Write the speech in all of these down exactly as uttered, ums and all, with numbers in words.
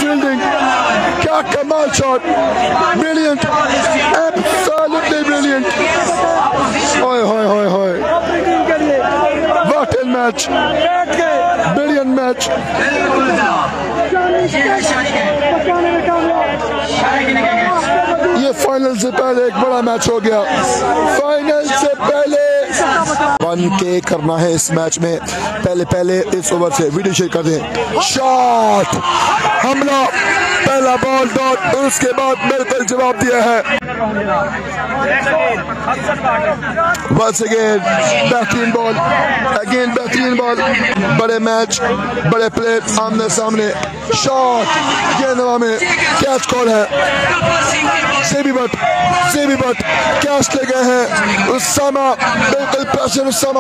fielding. क्या कमाल shot. Brilliant. Absolutely brilliant. Oi, oi, oi, oi. What a match. Brilliant match. ये final से पहले एक बड़ा मैच हो गया। फाइनल से पहले वन के करना है इस मैच में। पहले पहले इस ओवर से वीडियो शेयर कर दें। शॉट, हमला, पहला बॉल डॉट, उसके बाद बिल्कुल जवाब दिया है। Once again बेहतरीन बॉल, अगेन बेहतरीन बॉल। बड़े मैच, बड़े प्लेयर आमने सामने। शॉट, गेंदवा में कैच कॉल है। सेबी बट, सेबी बट कैच ले गए हैं। उसामा बिल्कुल pressure, Usama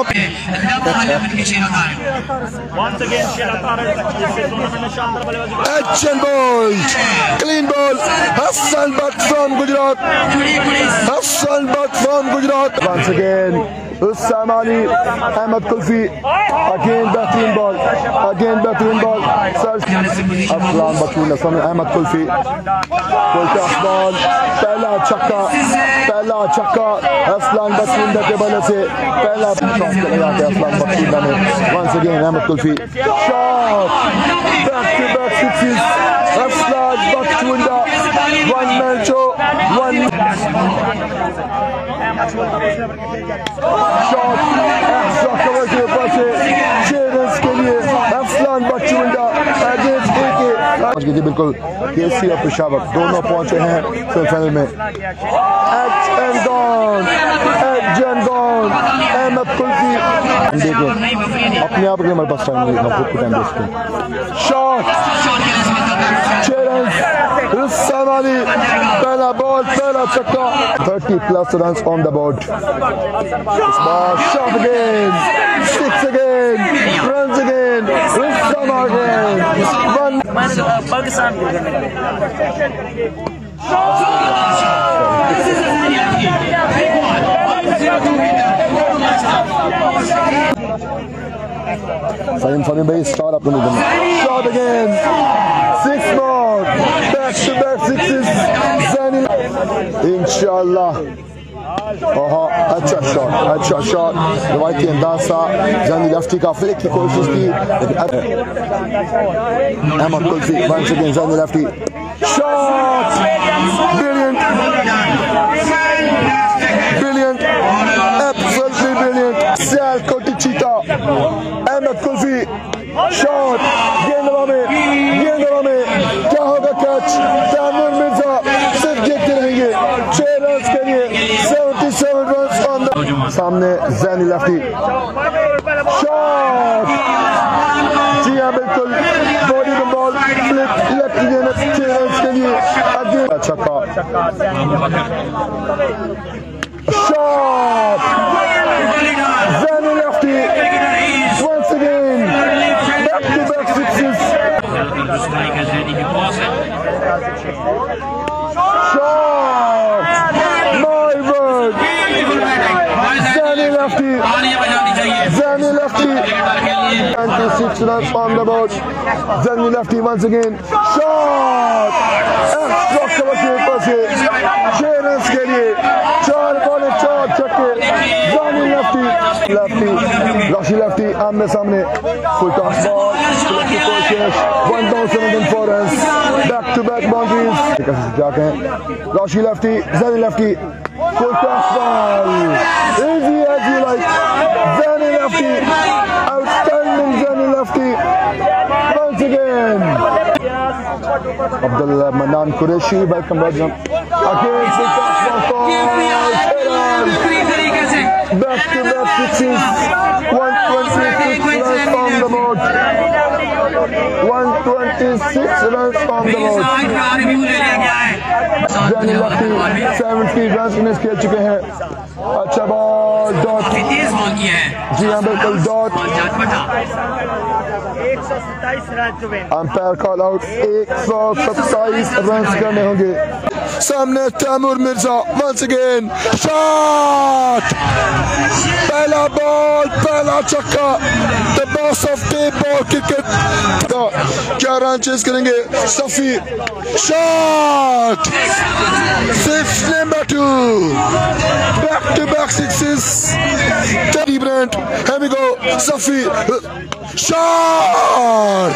action ball, clean ball. Hasan Butt from Gujrat, Hasan Butt from Gujrat. Once again Usama Ali, Ahmed Kulfi, again बेहतरीन बॉल, अगेन बेहतरीन बॉल। अफलान बटून सामने अहमद कुल्फी, बॉल, पहला छक्का, पहला छक्का अफलान बटून के बल्ले से पहला शॉट चला जाता है अफलान बटून ने। Once again Ahmed Kulfi, shot, back to back sixes, Aflan Batoon, one man show, one shot, extra cover के ऊपर से छह रन के लिए अफलान बटूंडा अगेंस्ट एके। आज के बिल्कुल केसी और पेशावर दोनों पहुंचे हैं सेमीफाइनल में। H and gone, H and gone, Ahmed Kulfi. देखिए अपने आप के हमारे पास टाइम नहीं था, खुद को टाइम वेस्ट किया। शॉट, छह रन, उसामा अली, पहला बॉल, पहला छक्का। thirty plus runs on the board. Shot again, six again, runs again, Usama again. One. Pakistan. Salim Salim bhai start up the shot again, six more, back to back sixes. इंशाल्लाह। ओहो अच्छा shot, अच्छा shot, रवायती अंदाज सा जानी lefty का flick की कोशिश की। Ahmed Kulfi once again Jani lefty, shot, brilliant, brilliant, absolutely brilliant. Sialkot Cheetah, Ahmed Kulfi, shot, गेंदवा में, गेंदवा में क्या होगा कैच। ताइमूर मिर्जा सिर्फ देखते रहेंगे। छह रन के लिए सतहत्तर रन ऑन द सामने जैनी लेफ्टी, शॉट, जी हाँ बिल्कुल, बॉडी में बॉल फ्लिक लेफ्ट देना, छह रन के लिए अगेन छक्का, shot, Jani lefty, once again back to back sixes, shot, my word, Zani lefty, Zani lefty, twenty-six runs on the board, Zani lefty once again, shot, extra cover के ऊपर से छह run के लिए चार बॉल चार छक्के। Zani lefty, lefty, Rashi lefty आमने सामने, full toss ball, lefty coaches, one thousand and four runs, back to back boundaries। जाके Rashi lefty, Zani lefty, full toss ball, easy as you like, Zani lefty, outstanding Zani lefty, once again, Abdullah Manan Qureshi, welcome welcome, again full toss ball, back to back sixes, one twenty-six runs on the board, one twenty-six runs on the board। जानी लफ्टी seventy runs इन्हें खेल चुके हैं। अच्छा ball, dot, जी हाँ बिल्कुल dot, umpire call out, एक सौ सत्ताईस रन करने होंगे। सामने Taimoor Mirza once again shot, पहला बॉल, पहला छक्का, the boss of tape ball cricket. क्या रन चेस करेंगे Safi, shot, six number two, back to back sixes, teddy brand, here we go, Safi, shot,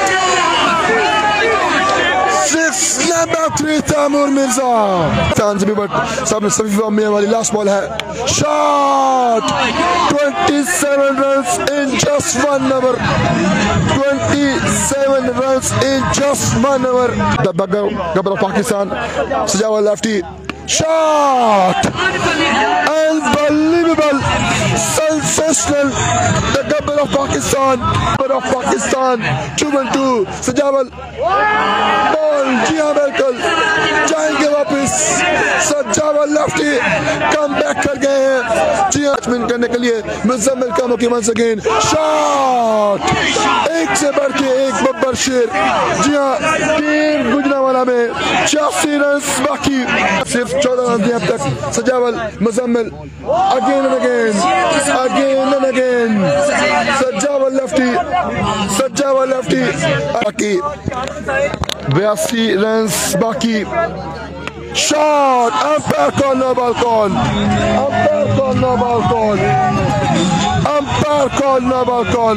six number three Taimoor Mirza. भी बट सामने सफी फॉर्म वाली last ball है, shot, सत्ताईस runs in just one over, सत्ताईस runs in just one over. The Gabbar of Pakistan, सजावा lefty, shot, unbelievable, sensational, the gabbar of Pakistan, gabbar of Pakistan, two and two, Sajawal, ball, Jia Merkel, जाएंगे वापस, सजावल lefty come back कर गए हैं, जिया batsman करने के लिए मुजम्मिल का मौका वंस अगेन, शॉट, एक से बढ़ के एक बब्बर शेर, जिया टीम गुजरांवाला में छियासी रन बाकी, सिर्फ चौदह रन दिए अब तक। Sajawal Muzammil again and again, again and again, Sajawal lefty, Sajawal lefty, बाकी बयासी रन बाकी, shot, umpire call, no ball call, umpire call, no ball call, umpire call, no ball call.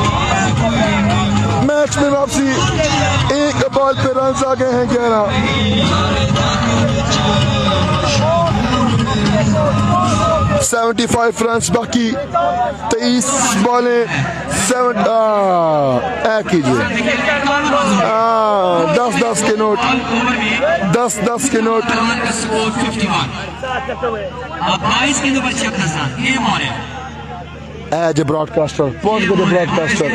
Match में वापसी, एक बॉल पे रन आ गए हैं ग्यारह। पचहत्तर रन बाकी, तेईस बॉलें, सेवन कीजिए, दस दस के नोट, दस दस के नोट। एज ए ब्रॉडकास्टर, पहुंच गए broadcaster.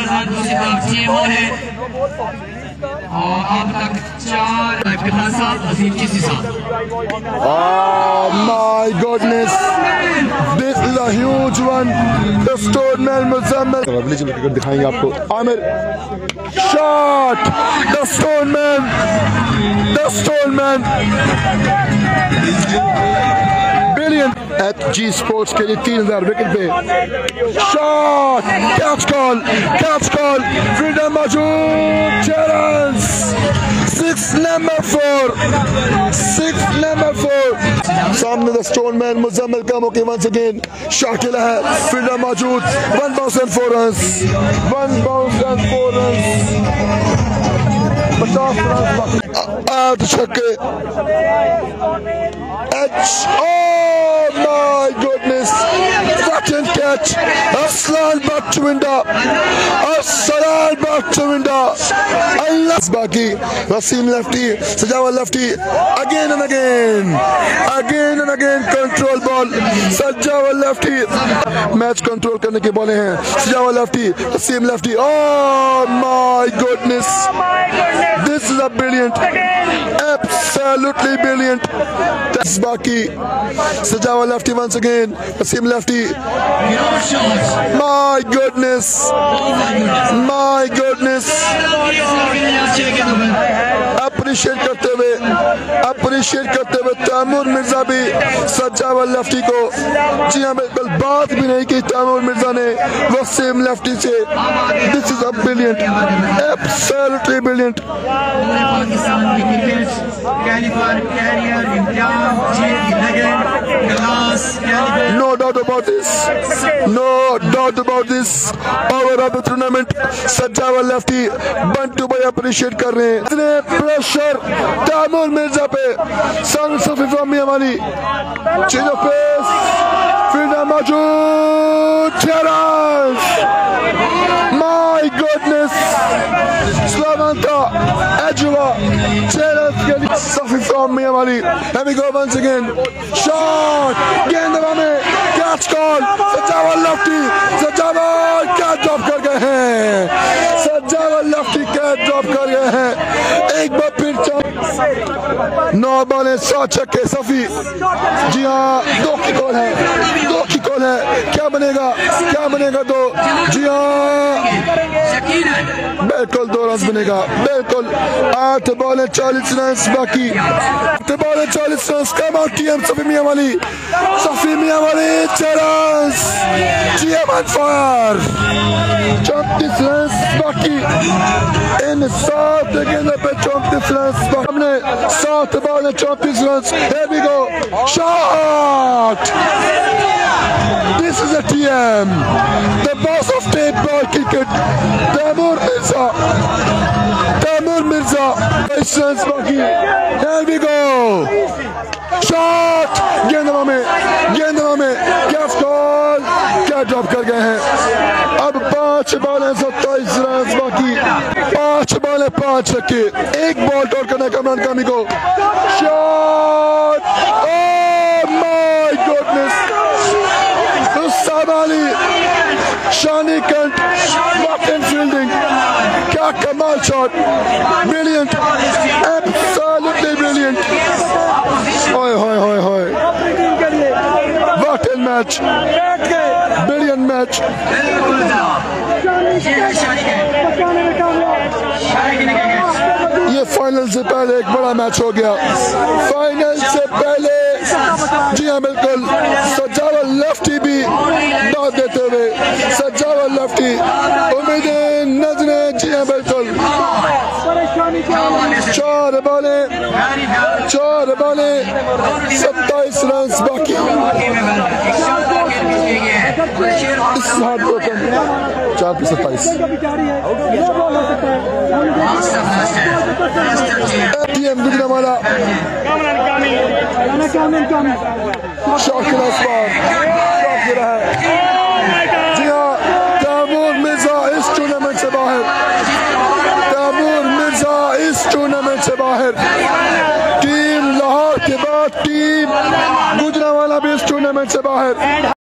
Oh my goodness, this is a huge one. The stone man Muzammil दिखाएंगे आपको, आमिर, shot, the stone man, the stone man, brilliant। H G sports के लिए तीन हजार विकेट पे, shot, catch call, catch call, freedom मौजूद, छह run, six number four, six number four. सामने द स्टोन मैन मुजम्मिल का मौके वंस अगेन, शाकिल है, फ्रीडम मौजूद, one bounce and four run, one bounce and four run, पचास रन, आठ छक्के, H, oh my goodness, what a catch, Aslan back to window, Aslan back to window, Allah baki, Wasim lefty, Sajawal lefty, again and again, again and again, control ball, Sajawal lefty, match control करने के बॉलें हैं, Sajawal lefty, Wasim lefty, oh my goodness, this is a brilliant, absolutely brilliant, that's baki, Sajawal lefty once again, Wasim lefty, my goodness, my goodness, appreciate करते हुए, appreciate करते हुए तैमूर मिर्जा भी सजावल lefty को, जी हाँ बिल्कुल बात भी नहीं की तैमूर मिर्जा ने वसीम लेफ्टी से। This is a brilliant, absolutely brilliant. No doubt about this, no doubt about this, over of the tournament, Sajawal lefty bunto भाई अप्रिशिएट कर रहे हैं। इतने प्रेशर ताइमूर मिर्जा पे, सन सफी फॉर्मी हमारी, चेंज ऑफ पेस, फ्रीडम मौजूद, छह रन, माय गॉडनेस, स्लावंता एजुआ, छह रन के लिए सफी फॉर्मी हमारी। Here we go once again, shot, गेंद में catch call, Sajawal lefty, Sajawal catch drop कर गए हैं, सजावल लेफ्टी कैच ड्रॉप कर गए हैं, एक बार फिर नौ बॉलें सात छक्के सफी। जी हाँ, दो की कॉल है, दो की कॉल है। क्या बनेगा, क्या बनेगा? दो। जी हाँ, बिल्कुल दो रन बनेगा, बिल्कुल। आठ बॉलें चालीस रन बाकी, आठ बॉलें चालीस run. Come out TM Safi Mianwali, Safi Mianwali छह रन। टीएम ऑन फायर, चौंतीस रन बाकी। इन सात गेंदों पे चौंतीस रन, हमने सात बॉल चौंतीस run. Here we go, shot! This is a T M, the boss of state ball cricket, Taimoor Mirza. Taimoor Mirza, बाईस रन बाकी। Here we go, shot! गेंदवा में, गेंदवा में, क्या स्कोर, क्या ड्रॉप कर गए हैं। अब पांच बॉलें सत्ताईस रन बाकी, पांच बॉलें पांच छक्के, एक बॉल टोट करना कमरान कामी को। शॉट! ओह माय गॉडनेस, उस्तामाली शानी कंट, व्हाट एन फील्डिंग, क्या कमाल shot, brilliant, absolutely brilliant. Hoy, hoy, hoy, hoy. What a match. Brilliant match. ये फाइनल से पहले एक बड़ा मैच हो गया। फाइनल से पहले, जी हाँ बिल्कुल, सजावल लेफ्टी भी दाद देते हुए, सजावल लेफ्टी, उम्मीदें नजरें, जी हाँ बिल्कुल। चार बॉलें, चार बॉलें, सत्ताईस रन बाकी। चार पे सत्ताईस। टीएम गुजरावाला शौकीन आसमान, शौकीन है। जी हाँ, तामूर मिर्जा इस टूर्नामेंट से बाहर, तामूर मिर्जा इस टूर्नामेंट से बाहर। टीम लाहौर के बाद टीम गुजरावाला भी इस टूर्नामेंट से बाहर।